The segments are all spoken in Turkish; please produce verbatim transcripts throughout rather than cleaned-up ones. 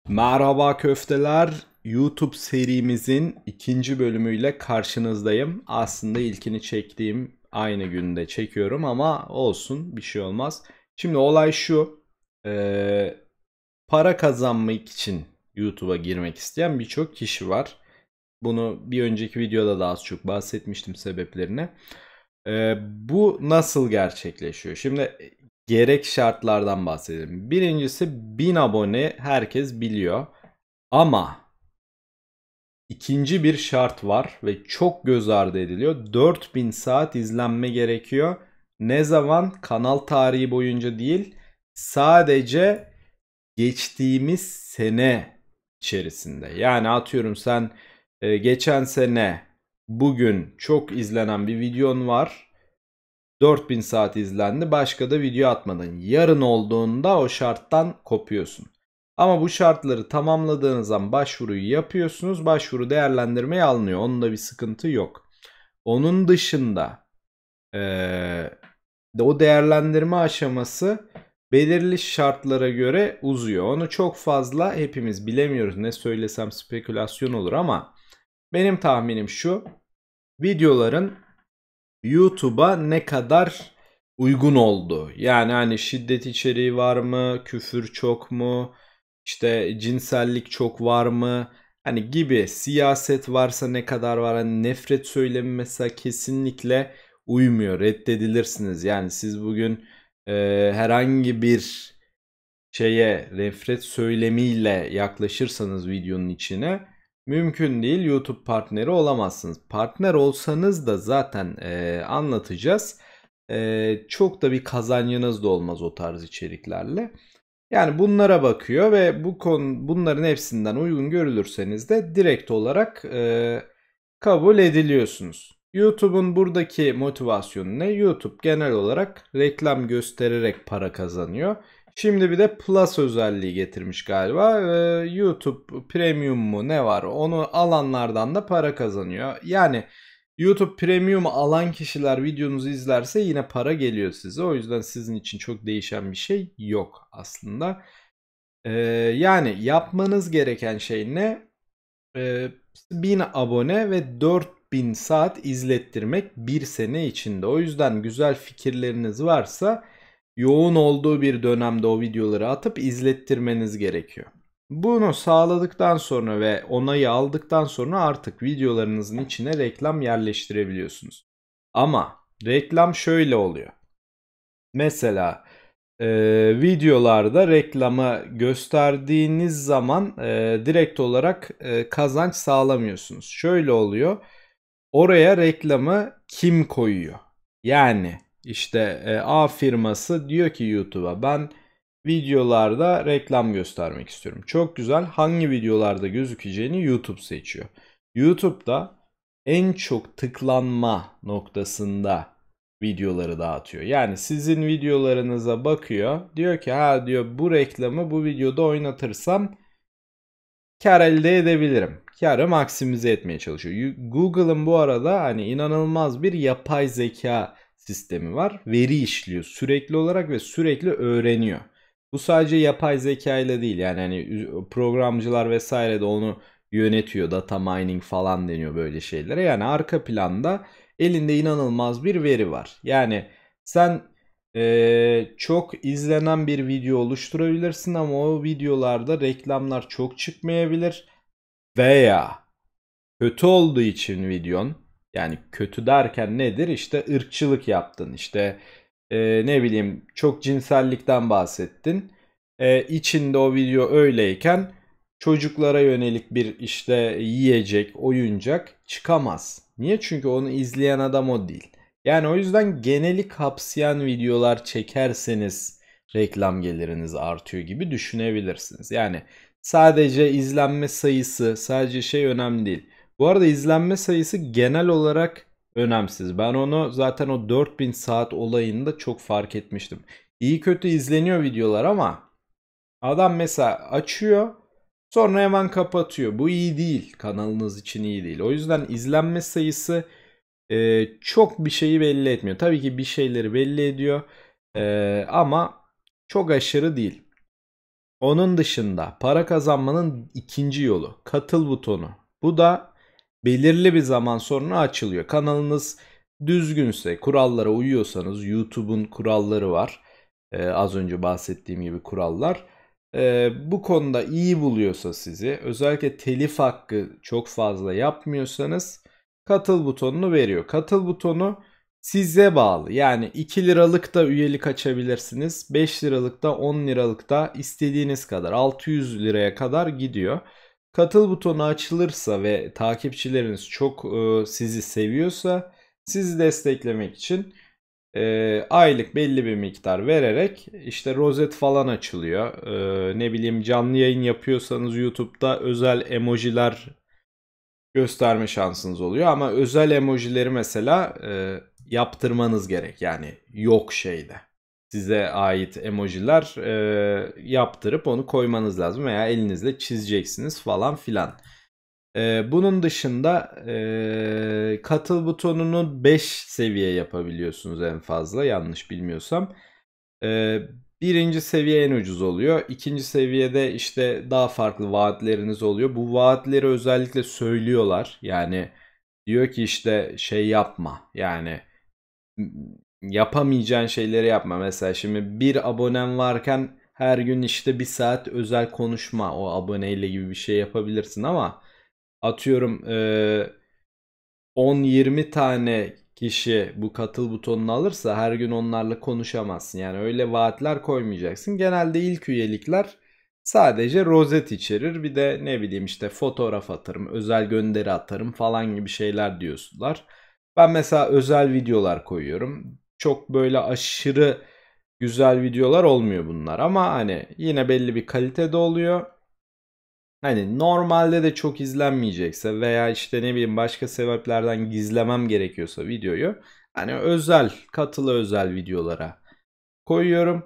Merhaba köfteler. YouTube serimizin ikinci bölümüyle karşınızdayım. Aslında ilkini çektiğim aynı günde çekiyorum ama olsun, bir şey olmaz. Şimdi olay şu. eee, para kazanmak için YouTube'a girmek isteyen birçok kişi var. Bunu bir önceki videoda da az çok bahsetmiştim sebeplerini. Eee, bu nasıl gerçekleşiyor? Şimdi gerek şartlardan bahsedelim. Birincisi bin abone herkes biliyor. Ama ikinci bir şart var ve çok göz ardı ediliyor. dört bin saat izlenme gerekiyor. Ne zaman? Kanal tarihi boyunca değil, sadece geçtiğimiz sene içerisinde. Yani atıyorum sen e, geçen sene bugün çok izlenen bir videon var. dört bin saat izlendi. Başka da video atmadın. Yarın olduğunda o şarttan kopuyorsun. Ama bu şartları tamamladığınız zaman başvuruyu yapıyorsunuz. Başvuru değerlendirmeye alınıyor. Onun da bir sıkıntı yok. Onun dışında eee, o değerlendirme aşaması belirli şartlara göre uzuyor. Onu çok fazla hepimiz bilemiyoruz. Ne söylesem spekülasyon olur ama benim tahminim şu. Videoların YouTube'a ne kadar uygun oldu. Yani hani şiddet içeriği var mı? Küfür çok mu? İşte cinsellik çok var mı? Hani gibi, siyaset varsa ne kadar var? Hani nefret söylemi mesela kesinlikle uymuyor. Reddedilirsiniz. Yani siz bugün e, herhangi bir şeye nefret söylemiyle yaklaşırsanız videonun içine mümkün değil, YouTube partneri olamazsınız. Partner olsanız da zaten e, anlatacağız. E, çok da bir kazancınız da olmaz o tarz içeriklerle. Yani bunlara bakıyor ve bu konu bunların hepsinden uygun görülürseniz de direkt olarak e, kabul ediliyorsunuz. YouTube'un buradaki motivasyonu ne? YouTube genel olarak reklam göstererek para kazanıyor. Şimdi bir de Plus özelliği getirmiş galiba. Ee, YouTube Premium mu ne var? Onu alanlardan da para kazanıyor. Yani YouTube Premium alan kişiler videonuzu izlerse yine para geliyor size. O yüzden sizin için çok değişen bir şey yok aslında. Ee, yani yapmanız gereken şey ne? Ee, bin abone ve dört bin saat izlettirmek bir sene içinde. O yüzden güzel fikirleriniz varsa yoğun olduğu bir dönemde o videoları atıp izlettirmeniz gerekiyor. Bunu sağladıktan sonra ve onayı aldıktan sonra artık videolarınızın içine reklam yerleştirebiliyorsunuz. Ama reklam şöyle oluyor. Mesela e, videolarda reklamı gösterdiğiniz zaman e, direkt olarak e, kazanç sağlamıyorsunuz. Şöyle oluyor. Oraya reklamı kim koyuyor? Yani işte e, A firması diyor ki YouTube'a ben videolarda reklam göstermek istiyorum. Çok güzel. Hangi videolarda gözükeceğini YouTube seçiyor. YouTube'da en çok tıklanma noktasında videoları dağıtıyor. Yani sizin videolarınıza bakıyor. Diyor ki ha diyor bu reklamı bu videoda oynatırsam kar elde edebilirim. Karı maksimize etmeye çalışıyor. Google'ın bu arada hani inanılmaz bir yapay zeka sistemi var. Veri işliyor sürekli olarak ve sürekli öğreniyor. Bu sadece yapay zeka ile değil, yani hani programcılar vesaire de onu yönetiyor. Data mining falan deniyor böyle şeylere. Yani arka planda elinde inanılmaz bir veri var. Yani sen ee, çok izlenen bir video oluşturabilirsin ama o videolarda reklamlar çok çıkmayabilir veya kötü olduğu için videon, yani kötü derken nedir? İşte ırkçılık yaptın, işte e, ne bileyim çok cinsellikten bahsettin. E, içinde o video öyleyken çocuklara yönelik bir işte yiyecek, oyuncak çıkamaz. Niye? Çünkü onu izleyen adam o değil. Yani o yüzden geneli kapsayan videolar çekerseniz reklam geliriniz artıyor gibi düşünebilirsiniz. Yani sadece izlenme sayısı, sadece şey önemli değil. Bu arada izlenme sayısı genel olarak önemsiz. Ben onu zaten o dört bin saat olayında çok fark etmiştim. İyi kötü izleniyor videolar ama adam mesela açıyor sonra hemen kapatıyor. Bu iyi değil. Kanalınız için iyi değil. O yüzden izlenme sayısı e, çok bir şeyi belli etmiyor. Tabii ki bir şeyleri belli ediyor. E, ama çok aşırı değil. Onun dışında para kazanmanın ikinci yolu katıl butonu. Bu da belirli bir zaman sonra açılıyor. Kanalınız düzgünse, kurallara uyuyorsanız, YouTube'un kuralları var. Ee, az önce bahsettiğim gibi kurallar. Ee, bu konuda iyi buluyorsa sizi, özellikle telif hakkı çok fazla yapmıyorsanız katıl butonunu veriyor. Katıl butonu size bağlı. Yani iki liralık da üyelik açabilirsiniz. beş liralık da on liralık da istediğiniz kadar altı yüz liraya kadar gidiyor. Katıl butonu açılırsa ve takipçileriniz çok e, sizi seviyorsa sizi desteklemek için e, aylık belli bir miktar vererek işte rozet falan açılıyor. E, ne bileyim canlı yayın yapıyorsanız YouTube'da özel emojiler gösterme şansınız oluyor. Ama özel emojileri mesela e, yaptırmanız gerek. Yani yok şeyde. Size ait emojiler e, yaptırıp onu koymanız lazım veya elinizle çizeceksiniz falan filan. E, bunun dışında e, katıl butonunu beş seviye yapabiliyorsunuz en fazla yanlış bilmiyorsam. E, birinci seviye en ucuz oluyor. İkinci seviyede işte daha farklı vaatleriniz oluyor. Bu vaatleri özellikle söylüyorlar. Yani diyor ki işte şey yapma. Yani yapamayacağın şeyleri yapma. Mesela şimdi bir abonen varken her gün işte bir saat özel konuşma o aboneyle gibi bir şey yapabilirsin ama atıyorum on yirmi tane kişi bu katıl butonunu alırsa her gün onlarla konuşamazsın. Yani öyle vaatler koymayacaksın. Genelde ilk üyelikler sadece rozet içerir. Bir de ne bileyim işte fotoğraf atarım, özel gönderi atarım falan gibi şeyler diyorsunlar. Ben mesela özel videolar koyuyorum. Çok böyle aşırı güzel videolar olmuyor bunlar ama hani yine belli bir kalitede oluyor. Hani normalde de çok izlenmeyecekse veya işte ne bileyim başka sebeplerden gizlemem gerekiyorsa videoyu hani özel katılı özel videolara koyuyorum.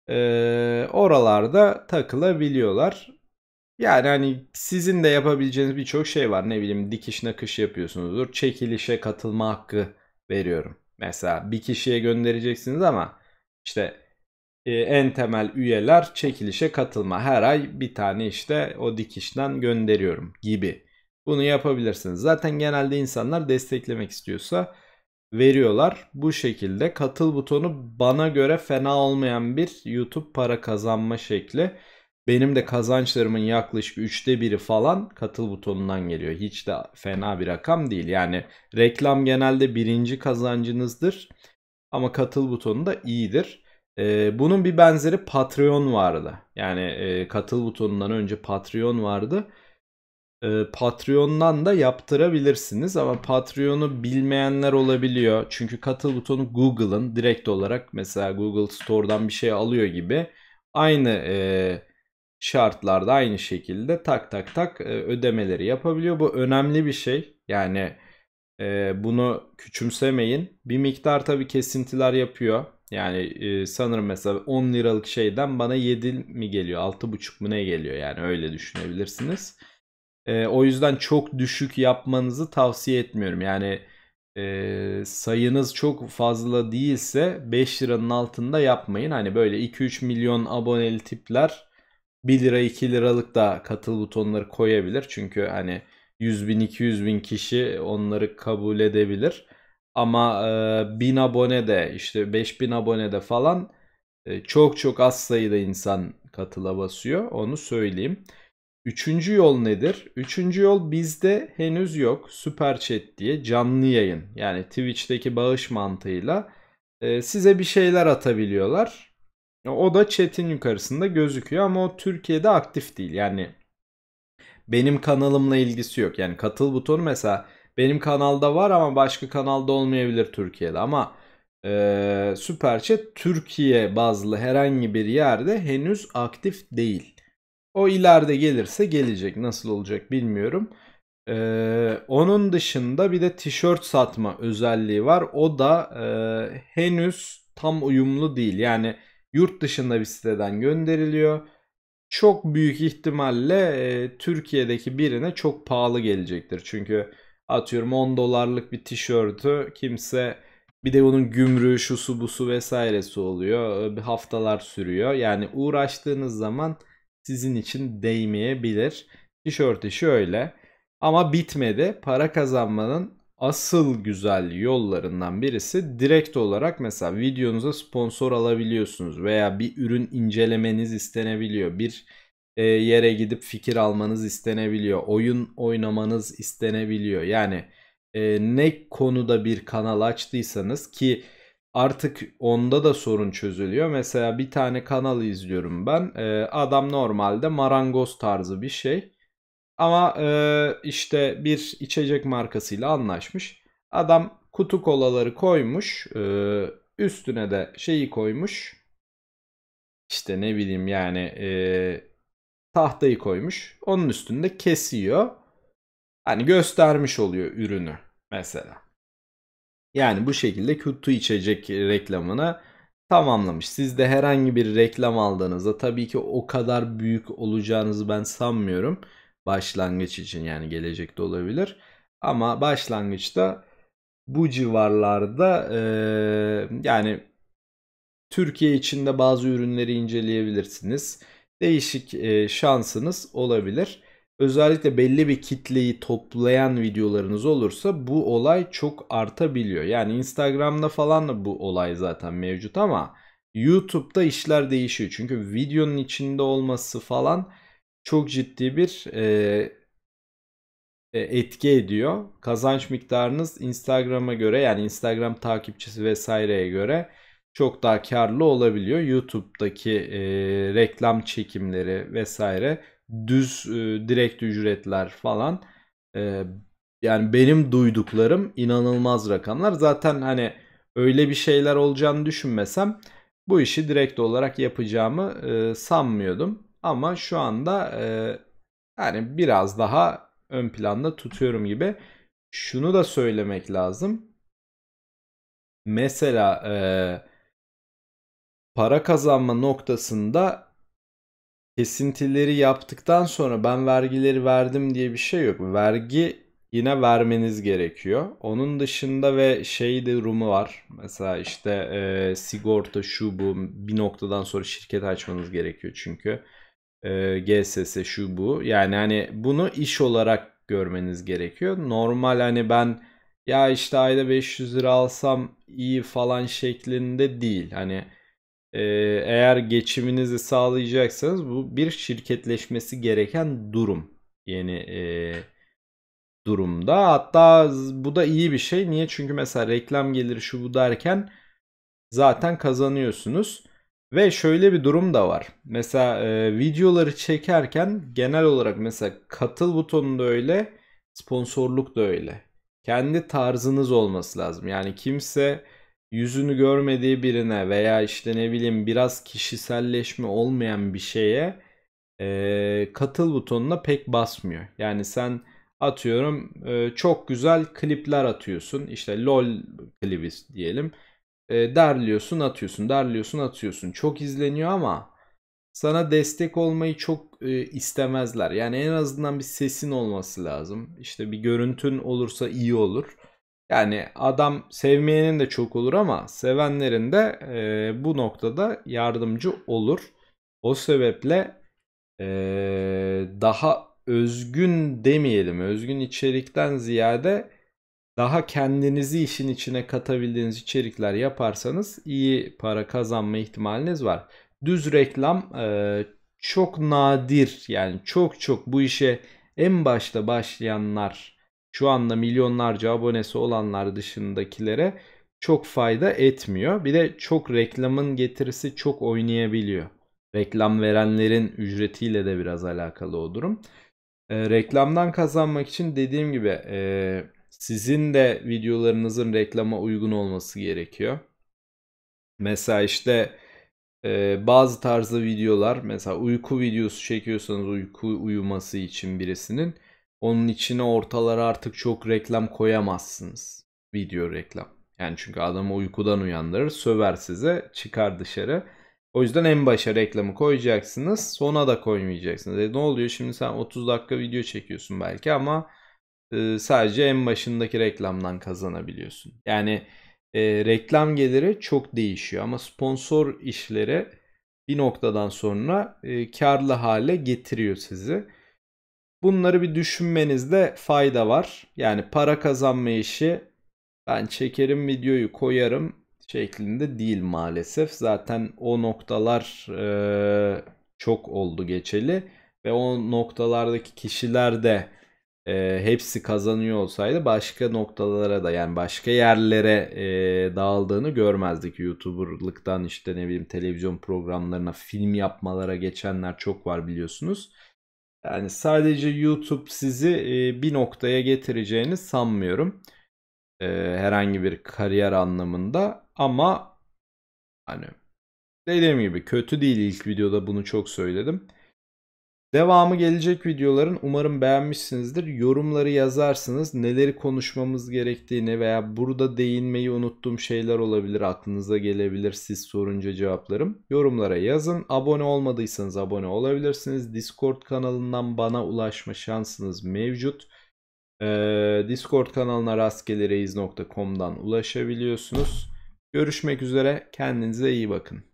Ee, oralarda takılabiliyorlar. Yani hani sizin de yapabileceğiniz birçok şey var. Ne bileyim dikiş nakış yapıyorsunuzdur. Çekilişe katılma hakkı veriyorum. Mesela bir kişiye göndereceksiniz ama işte e, en temel üyeler çekilişe katılma. Her ay bir tane işte o dikişten gönderiyorum gibi. Bunu yapabilirsiniz. Zaten genelde insanlar desteklemek istiyorsa veriyorlar. Bu şekilde katıl butonu bana göre fena olmayan bir YouTube para kazanma şekli. Benim de kazançlarımın yaklaşık üçte biri falan katıl butonundan geliyor. Hiç de fena bir rakam değil. Yani reklam genelde birinci kazancınızdır. Ama katıl butonu da iyidir. Ee, bunun bir benzeri Patreon vardı. Yani e, katıl butonundan önce Patreon vardı. Ee, Patreon'dan da yaptırabilirsiniz ama Patreon'u bilmeyenler olabiliyor. Çünkü katıl butonu Google'ın direkt olarak mesela Google Store'dan bir şey alıyor gibi aynı e, şartlarda aynı şekilde tak tak tak e, ödemeleri yapabiliyor. Bu önemli bir şey. Yani e, bunu küçümsemeyin. Bir miktar tabii kesintiler yapıyor. Yani e, sanırım mesela on liralık şeyden bana yedi mi geliyor, altı buçuk mu ne geliyor yani öyle düşünebilirsiniz. E, o yüzden çok düşük yapmanızı tavsiye etmiyorum. Yani e, sayınız çok fazla değilse beş liranın altında yapmayın. Hani böyle iki üç milyon aboneli tipler bir lira iki liralık da katıl butonları koyabilir. Çünkü hani yüz bin iki yüz bin kişi onları kabul edebilir. Ama e, bin abone de işte beş bin abone de falan e, çok çok az sayıda insan katıla basıyor. Onu söyleyeyim. Üçüncü yol nedir? Üçüncü yol bizde henüz yok. Super Chat diye canlı yayın. Yani Twitch'teki bağış mantığıyla e, size bir şeyler atabiliyorlar. O da chat'in yukarısında gözüküyor ama o Türkiye'de aktif değil. Yani benim kanalımla ilgisi yok. Yani katıl butonu mesela benim kanalda var ama başka kanalda olmayabilir Türkiye'de. Ama e, Super Chat Türkiye bazlı herhangi bir yerde henüz aktif değil. O ileride gelirse gelecek. Nasıl olacak bilmiyorum. Ee, onun dışında bir de tişört satma özelliği var. O da e, henüz tam uyumlu değil. Yani yurt dışında bir siteden gönderiliyor. Çok büyük ihtimalle e, Türkiye'deki birine çok pahalı gelecektir. Çünkü atıyorum on dolarlık bir tişörtü kimse bir de bunun gümrüğü şusu busu vesairesi oluyor. Bir haftalar sürüyor. Yani uğraştığınız zaman sizin için değmeyebilir. Tişört işi öyle. Ama bitmedi. Para kazanmanın asıl güzel yollarından birisi direkt olarak mesela videonuza sponsor alabiliyorsunuz veya bir ürün incelemeniz istenebiliyor. Bir e, yere gidip fikir almanız istenebiliyor. Oyun oynamanız istenebiliyor. Yani e, ne konuda bir kanal açtıysanız ki artık onda da sorun çözülüyor. Mesela bir tane kanal izliyorum ben. E, adam normalde marangoz tarzı bir şey. Ama e, işte bir içecek markasıyla anlaşmış. Adam kutu kolaları koymuş. E, üstüne de şeyi koymuş. İşte ne bileyim yani e, tahtayı koymuş. Onun üstünde kesiyor. Hani göstermiş oluyor ürünü mesela. Yani bu şekilde kutu içecek reklamını tamamlamış. Siz de herhangi bir reklam aldığınızda tabii ki o kadar büyük olacağınızı ben sanmıyorum. Başlangıç için yani gelecekte olabilir. Ama başlangıçta bu civarlarda eee, yani Türkiye içinde bazı ürünleri inceleyebilirsiniz. Değişik e, şansınız olabilir. Özellikle belli bir kitleyi toplayan videolarınız olursa bu olay çok artabiliyor. Yani Instagram'da falan da bu olay zaten mevcut ama YouTube'da işler değişiyor. Çünkü videonun içinde olması falan çok ciddi bir e, e, etki ediyor. Kazanç miktarınız Instagram'a göre yani Instagram takipçisi vesaireye göre çok daha karlı olabiliyor. YouTube'daki e, reklam çekimleri vesaire düz e, direkt ücretler falan e, yani benim duyduklarım inanılmaz rakamlar. Zaten hani öyle bir şeyler olacağını düşünmesem bu işi direkt olarak yapacağımı e, sanmıyordum. Ama şu anda e, yani biraz daha ön planda tutuyorum gibi. Şunu da söylemek lazım. Mesela e, para kazanma noktasında kesintileri yaptıktan sonra ben vergileri verdim diye bir şey yok. Vergi yine vermeniz gerekiyor. Onun dışında ve şey durumu var. Mesela işte e, sigorta şu bu bir noktadan sonra şirket açmanız gerekiyor çünkü. E, G S S şu bu. Yani hani bunu iş olarak görmeniz gerekiyor. Normal hani ben ya işte ayda beş yüz lira alsam iyi falan şeklinde değil. Hani ee, eğer geçiminizi sağlayacaksanız bu bir şirketleşmesi gereken durum. Yeni e, durumda. Hatta bu da iyi bir şey. Niye? Çünkü mesela reklam geliri şu bu derken zaten kazanıyorsunuz. Ve şöyle bir durum da var. Mesela e, videoları çekerken genel olarak mesela katıl butonunda öyle, sponsorluk da öyle. Kendi tarzınız olması lazım. Yani kimse yüzünü görmediği birine veya işte ne bileyim biraz kişiselleşme olmayan bir şeye e, katıl butonuna pek basmıyor. Yani sen atıyorum e, çok güzel klipler atıyorsun. İşte LOL klibi diyelim e, derliyorsun atıyorsun derliyorsun atıyorsun çok izleniyor ama sana destek olmayı çok e, istemezler. Yani en azından bir sesin olması lazım. İşte bir görüntün olursa iyi olur. Yani adam sevmeyenin de çok olur ama sevenlerin de e, bu noktada yardımcı olur. O sebeple e, daha özgün demeyelim, özgün içerikten ziyade daha kendinizi işin içine katabildiğiniz içerikler yaparsanız iyi para kazanma ihtimaliniz var. Düz reklam e, çok nadir yani çok çok bu işe en başta başlayanlar şu anda milyonlarca abonesi olanlar dışındakilere çok fayda etmiyor. Bir de çok reklamın getirisi çok oynayabiliyor. Reklam verenlerin ücretiyle de biraz alakalı o durum. E, reklamdan kazanmak için dediğim gibi e, sizin de videolarınızın reklama uygun olması gerekiyor. Mesela işte e, bazı tarzda videolar mesela uyku videosu çekiyorsanız uyku uyuması için birisinin onun içine ortalara artık çok reklam koyamazsınız. Video reklam. Yani çünkü adamı uykudan uyandırır, söver size, çıkar dışarı. O yüzden en başa reklamı koyacaksınız, sona da koymayacaksınız. E ne oluyor şimdi sen otuz dakika video çekiyorsun belki ama e, sadece en başındaki reklamdan kazanabiliyorsun. Yani e, reklam geliri çok değişiyor ama sponsor işleri bir noktadan sonra e, karlı hale getiriyor sizi. Bunları bir düşünmenizde fayda var. Yani para kazanma işi ben çekerim videoyu koyarım şeklinde değil maalesef. Zaten o noktalar e, çok oldu geçeli ve o noktalardaki kişiler de e, hepsi kazanıyor olsaydı başka noktalara da yani başka yerlere e, dağıldığını görmezdik. YouTuber'lıktan işte ne bileyim televizyon programlarına, film yapmalara geçenler çok var biliyorsunuz. Yani sadece YouTube sizi e, bir noktaya getireceğini sanmıyorum. E, herhangi bir kariyer anlamında ama hani dediğim gibi kötü değil, ilk videoda bunu çok söyledim. Devamı gelecek videoların, umarım beğenmişsinizdir. Yorumları yazarsınız. Neleri konuşmamız gerektiğini veya burada değinmeyi unuttuğum şeyler olabilir. Aklınıza gelebilir siz sorunca cevaplarım. Yorumlara yazın. Abone olmadıysanız abone olabilirsiniz. Discord kanalından bana ulaşma şansınız mevcut. Ee, Discord kanalına rastgelereyiz nokta com'dan ulaşabiliyorsunuz. Görüşmek üzere. Kendinize iyi bakın.